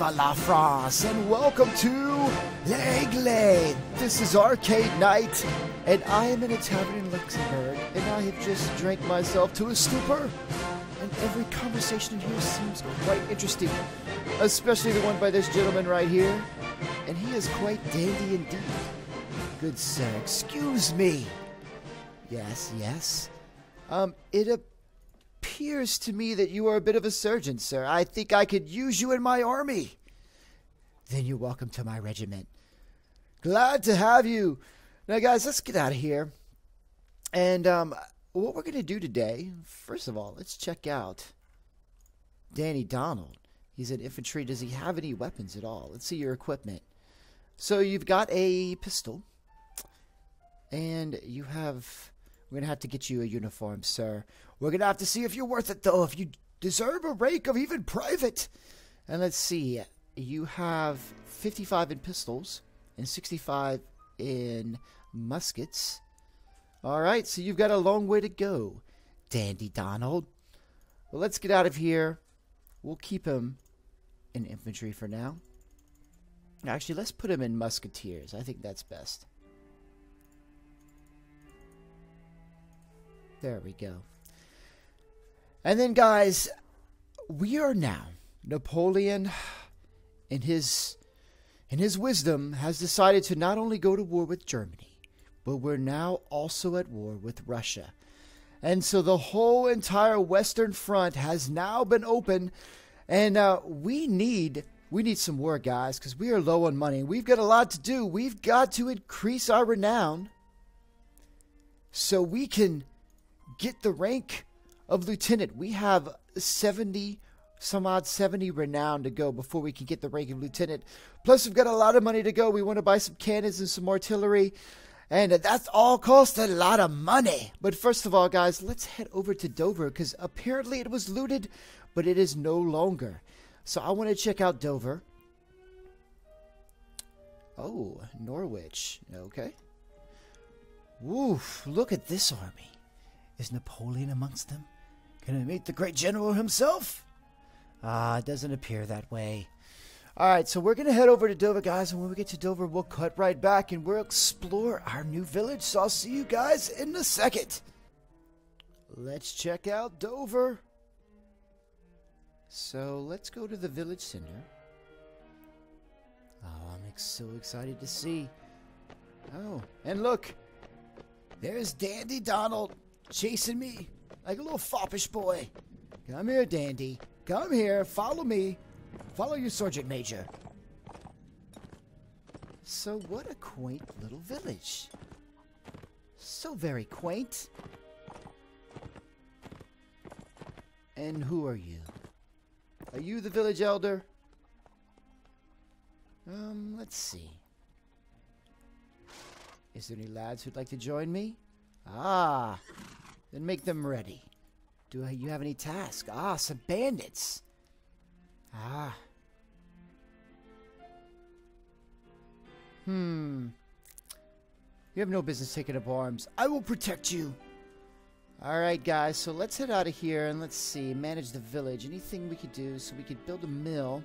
Viva la France, and welcome to L'Aigle. This is Arcade Night, and I am in a tavern in Luxembourg, and I have just drank myself to a stupor. And every conversation in here seems quite interesting, especially the one by this gentleman right here. And he is quite dandy indeed. Good sir, excuse me. Yes, yes. It appears to me that you are a bit of a surgeon, sir. I think I could use you in my army. Then you're welcome to my regiment. Glad to have you. Now, guys, let's get out of here. And what we're going to do today, first of all, let's check out Danny Donald. He's an infantry. Does he have any weapons at all? Let's see your equipment. So you've got a pistol. And you have... We're going to have to get you a uniform, sir. We're going to have to see if you're worth it, though. If you deserve a rank of even private. And let's see. You have 55 in pistols and 65 in muskets. All right, so you've got a long way to go, Dandy Donald. Well, let's get out of here. We'll keep him in infantry for now. Actually, let's put him in musketeers. I think that's best. There we go. And then, guys, we are now. Napoleon, in his wisdom, has decided to not only go to war with Germany, but we're now also at war with Russia. And so the whole entire Western Front has now been opened. And we need some work, guys, because we are low on money. We've got a lot to do. We've got to increase our renown so we can get the rank of lieutenant. We have 70 renown to go before we can get the rank of lieutenant. Plus, we've got a lot of money to go. We want to buy some cannons and some artillery. And that's all cost a lot of money. But first of all, guys, let's head over to Dover, because apparently it was looted, but it is no longer. So I want to check out Dover. Oh, Norwich. Okay. Woof, look at this army. Is Napoleon amongst them? Can I meet the great general himself? It doesn't appear that way. Alright, so we're going to head over to Dover, guys, and when we get to Dover, we'll cut right back and we'll explore our new village. So I'll see you guys in a second. Let's check out Dover. So let's go to the village center. Oh, I'm so excited to see. Oh, and look. There's Dandy Donald. Chasing me like a little foppish boy. Come here, Dandy. Come here. Follow me. Follow your sergeant major. So what a quaint little village. So very quaint. And who are you? Are you the village elder? Let's see. Is there any lads who'd like to join me? Ah, then make them ready. Do you have any tasks? Ah, some bandits. Ah. You have no business taking up arms. I will protect you. Alright, guys, so let's head out of here and let's see. Manage the village. Anything we could do so we could build a mill.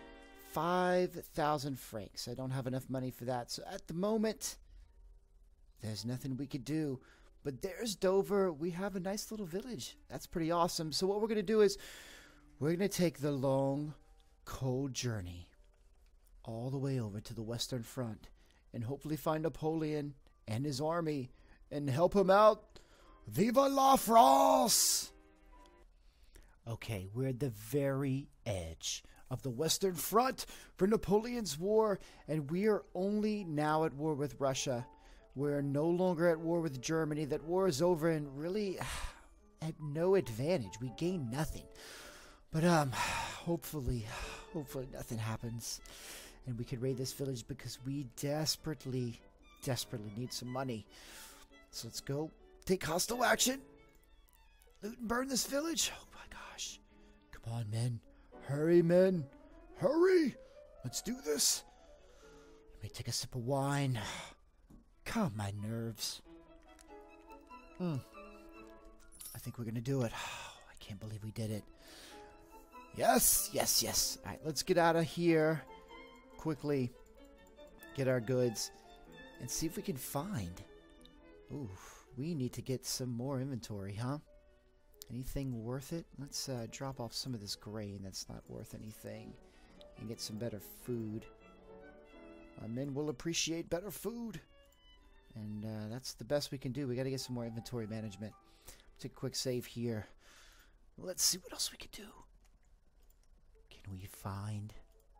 5,000 francs. I don't have enough money for that. So at the moment, there's nothing we could do. But there's Dover. We have a nice little village. That's pretty awesome. So what we're going to do is we're going to take the long, cold journey all the way over to the Western Front and hopefully find Napoleon and his army and help him out. Viva la France! Okay, we're at the very edge of the Western Front for Napoleon's war, and we are only now at war with Russia. We're no longer at war with Germany. That war is over and really at no advantage. We gain nothing. But hopefully nothing happens. And we can raid this village because we desperately need some money. So let's go take hostile action. Loot and burn this village. Oh my gosh. Come on, men. Hurry, men. Hurry. Let's do this. Let me take a sip of wine. Calm my nerves. I think we're going to do it. Oh, I can't believe we did it. Yes, yes, yes. All right, let's get out of here quickly. Get our goods and see if we can find. Ooh, we need to get some more inventory, huh? Anything worth it? Let's drop off some of this grain that's not worth anything and get some better food. My men will appreciate better food. And that's the best we can do. We got to get some more inventory management. Take a quick save here. Let's see what else we can do. Can we find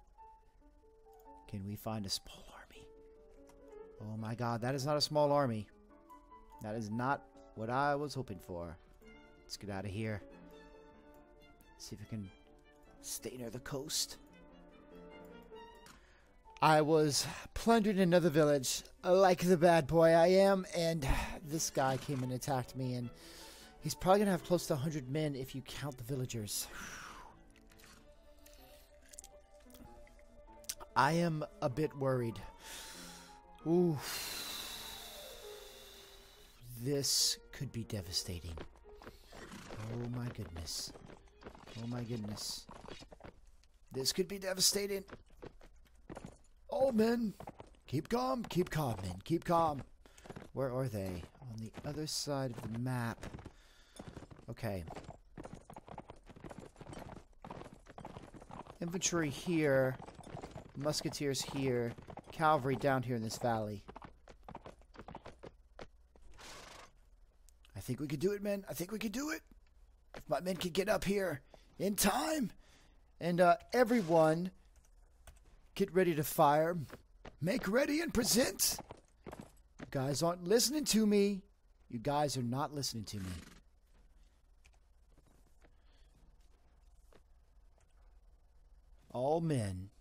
a small army? Oh my god, that is not a small army. That is not what I was hoping for. Let's get out of here. See if we can stay near the coast. I was plundered in another village, like the bad boy I am, and this guy came and attacked me, and he's probably going to have close to 100 men if you count the villagers. I am a bit worried. Ooh. This could be devastating. Oh my goodness. Oh my goodness. This could be devastating. Oh, men. Keep calm, men. Keep calm. Where are they? On the other side of the map. Okay. Infantry here. Musketeers here. Cavalry down here in this valley. I think we could do it, men. I think we could do it. If my men could get up here in time. And everyone, get ready to fire. Make ready and present. You guys aren't listening to me. You guys are not listening to me. All men.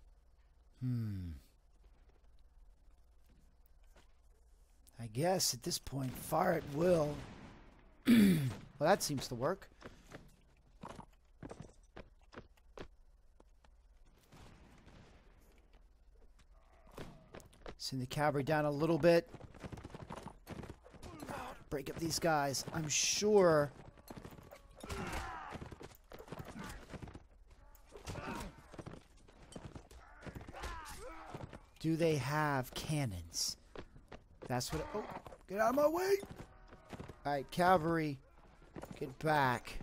I guess at this point, fire at will. Well, that seems to work. Send the cavalry down a little bit. Oh, break up these guys. I'm sure. Do they have cannons? That's what. Oh, get out of my way! Alright, cavalry, get back.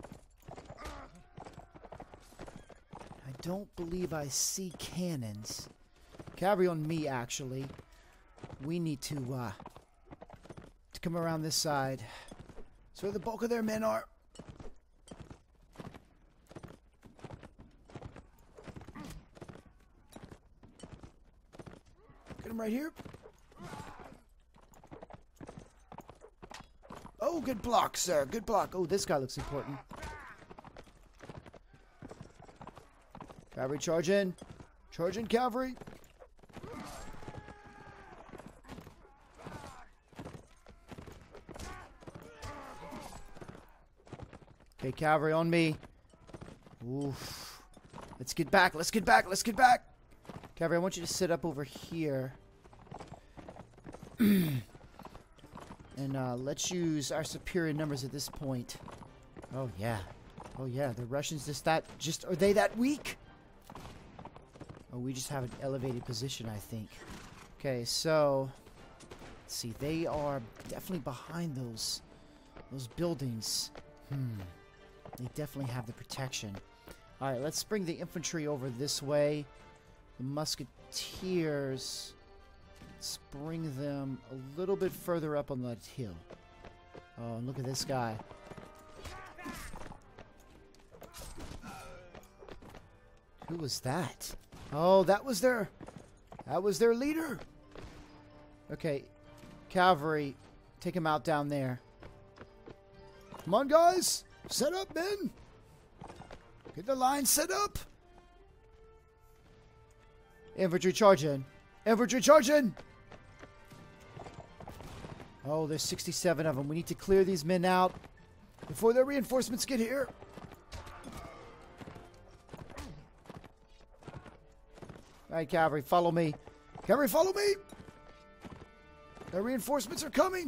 I don't believe I see cannons. Cavalry on me, actually. We need to come around this side. That's where the bulk of their men are. Get them right here. Oh, good block, sir. Good block. Oh, this guy looks important. Cavalry, charge in. Charge in, cavalry. Okay, cavalry on me. Oof. Let's get back. Let's get back. Let's get back. Cavalry, I want you to sit up over here. And let's use our superior numbers at this point. Oh, yeah. Oh, yeah. The Russians are they that weak? Oh, we just have an elevated position, I think. Okay, so let's see. They are definitely behind those buildings. They definitely have the protection. All right, let's bring the infantry over this way. The musketeers, let's bring them a little bit further up on that hill. Oh, and look at this guy. Who was that? Oh, that was their leader. Okay, cavalry, take him out down there. Come on, guys. Set up, men. Get the line set up. Infantry charge in. Infantry charge in. Oh, there's 67 of them. We need to clear these men out before their reinforcements get here. All right, cavalry, follow me. Cavalry, follow me. Their reinforcements are coming.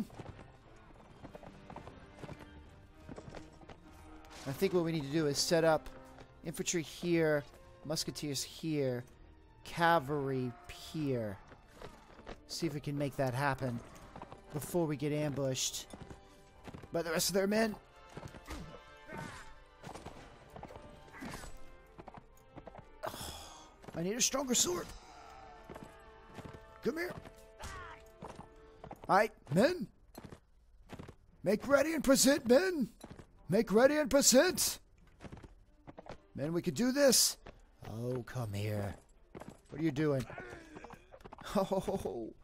I think what we need to do is set up Infantry here. Musketeers here. Cavalry here. See if we can make that happen before we get ambushed by the rest of their men. Oh, I need a stronger sword. Come here. Alright, men. Make ready and present, men. Make ready and present. Men, we can do this. Oh, come here. What are you doing? Oh.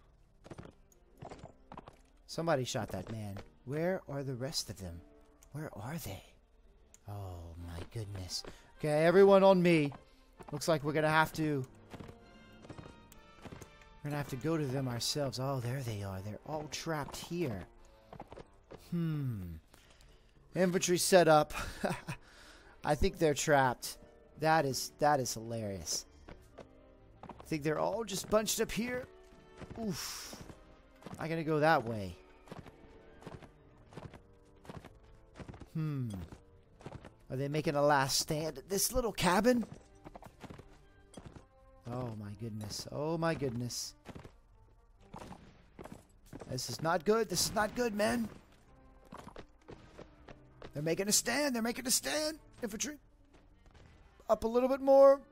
Somebody shot that man. Where are the rest of them? Where are they? Oh, my goodness. Okay, everyone on me. Looks like we're going to have to... We're going to have to go to them ourselves. Oh, there they are. They're all trapped here. Infantry set up. I think they're trapped. That is hilarious. I think they're all just bunched up here. Oof. I'm going to go that way. Are they making a last stand at this little cabin? Oh my goodness. Oh my goodness. This is not good. This is not good, men. They're making a stand. They're making a stand. Infantry. Up a little bit more.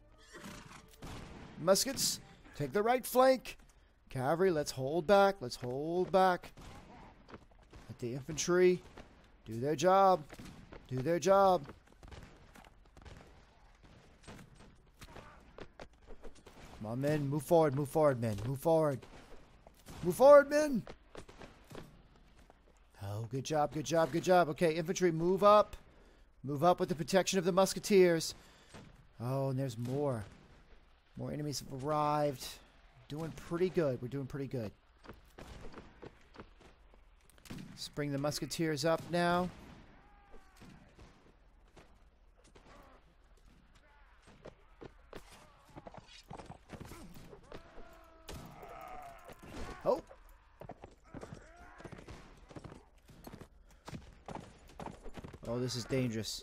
Muskets. Take the right flank. Cavalry, let's hold back. Let's hold back. Let the infantry do their job. Do their job. Come on, men. Move forward. Move forward, men. Move forward. Move forward, men. Oh, good job. Good job. Good job. Okay, infantry, move up. Move up with the protection of the musketeers. Oh, and there's more. More enemies have arrived. Doing pretty good. We're doing pretty good. Let's bring the musketeers up now. Oh. Oh, this is dangerous.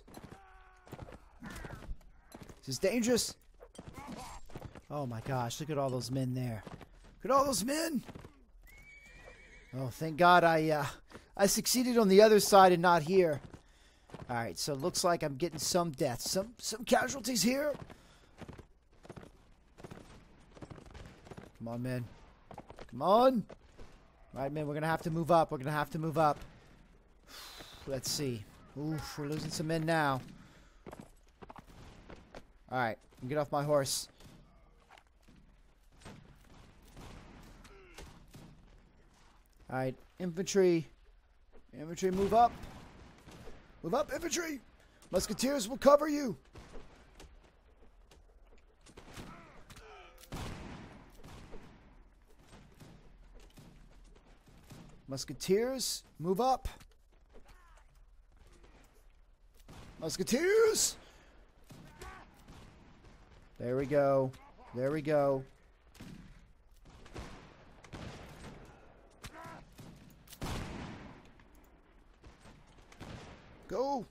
This is dangerous. Oh my gosh, look at all those men there. Look at all those men. Oh, thank God I succeeded on the other side and not here. Alright, so it looks like I'm getting some deaths. Some casualties here. Come on, men. Come on. Alright, men, we're going to have to move up. We're going to have to move up. Let's see. Oof, we're losing some men now. Alright, get off my horse. Alright, infantry. Infantry, move up. Move up, infantry. Musketeers will cover you. Musketeers, move up. Musketeers. There we go. There we go. Go.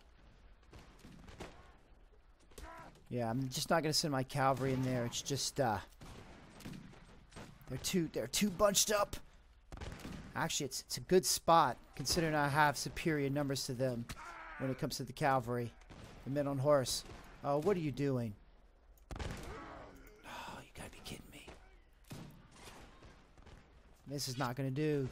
Yeah, I'm just not gonna send my cavalry in there. It's just they're too bunched up. Actually, it's a good spot considering I have superior numbers to them when it comes to the cavalry, the men on horse. Oh, what are you doing? Oh, you gotta be kidding me. This is not gonna do.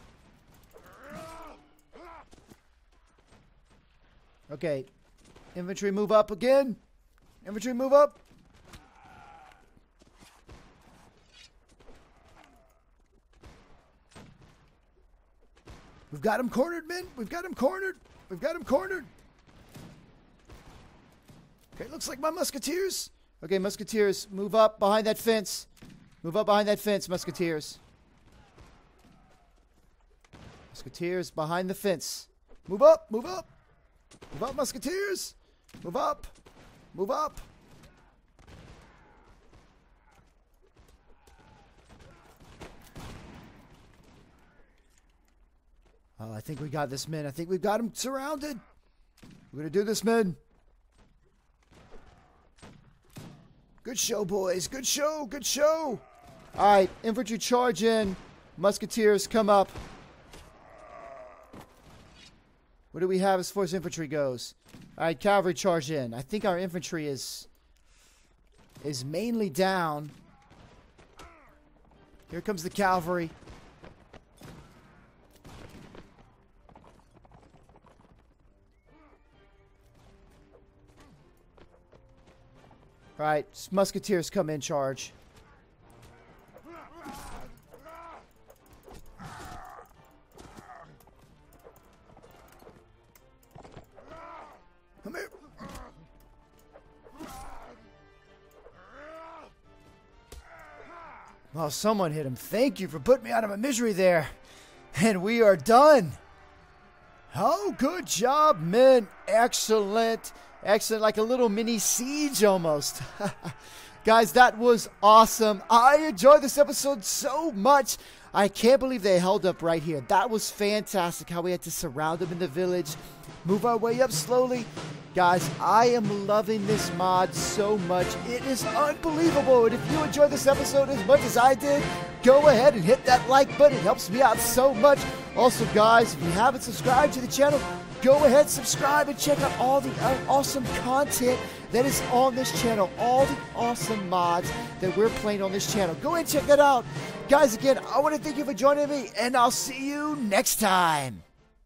Okay, infantry move up again. Infantry move up. We've got him cornered, men. We've got him cornered. We've got him cornered. Okay, looks like my musketeers. Okay, musketeers, move up behind that fence. Move up behind that fence, musketeers. Musketeers behind the fence. Move up, move up. Move up, musketeers. Move up. Move up. Oh, I think we got this, men. I think we've got him surrounded. We're going to do this, men. Good show, boys. Good show. Good show. All right, infantry charge in. Musketeers come up. What do we have as far as infantry goes? All right, cavalry charge in. I think our infantry is mainly down. Here comes the cavalry. All right, musketeers come in charge. Come here. Well, someone hit him. Thank you for putting me out of my misery there. And we are done. Oh, good job, men. Excellent. Excellent. Like a little mini siege almost. Guys, that was awesome. I enjoyed this episode so much. I can't believe they held up right here. That was fantastic how we had to surround them in the village. Move our way up slowly. Guys, I am loving this mod so much. It is unbelievable. And if you enjoyed this episode as much as I did, go ahead and hit that like button. It helps me out so much. Also, guys, if you haven't subscribed to the channel, go ahead, subscribe, and check out all the awesome content that is on this channel. All the awesome mods that we're playing on this channel. Go ahead and check that out. Guys, again, I want to thank you for joining me, and I'll see you next time.